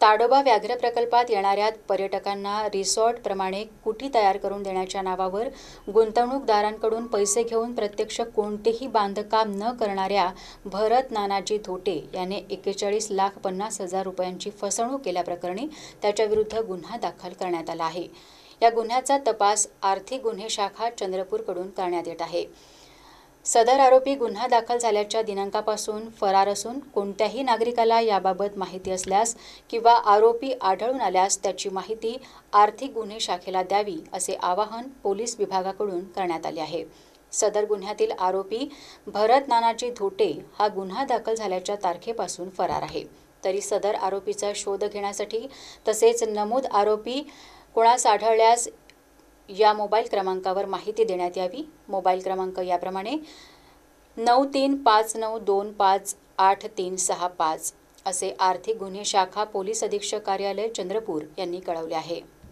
ताडोबा व्याघ्र प्रकल्पात येणाऱ्या पर्यटकांना रिसॉर्टप्रमाणे कुटी तयार करून देण्याच्या नावावर गुंतवणूकदारांकडून पैसे घेऊन प्रत्यक्ष कोणतेही बांधकाम न करणाऱ्या भरत नानाजी धोटे याने 41,50,000 रुपयांची फसवणूक केल्याप्रकरणी त्याच्याविरुद्ध गुन्हा दाखल करण्यात आला आहे। या गुन्ह्याचा तपास आर्थिक गुन्हे शाखा चंद्रपूरकडून करण्यात येत आहे। सदर आरोपी गुन्हा दाखल झाल्याच्या दिनांकापासून फरार असून कोणत्याही नागरिकाला याबाबत माहिती असल्यास किंवा आरोपी आढळून आल्यास त्याची माहिती आर्थिक गुन्हे शाखेला द्यावी असे आवाहन पोलीस विभागाकडून करण्यात आले आहे। सदर गुन्ह्यातील आरोपी भरत नानाजी धोटे हा गुन्हा दाखल झाल्याच्या तारखेपासून फरार आहे। तरी सदर आरोपीचा शोध घेण्यासाठी तसेच नमूद आरोपी कोणास आढळल्यास या मोबाईल क्रमांकावर माहिती देण्यात यावी। मोबाईल क्रमांक याप्रमाणे 9359258365 असे आर्थिक गुन्हे शाखा पोलीस अधीक्षक कार्यालय चंद्रपूर यांनी कळवले आहे।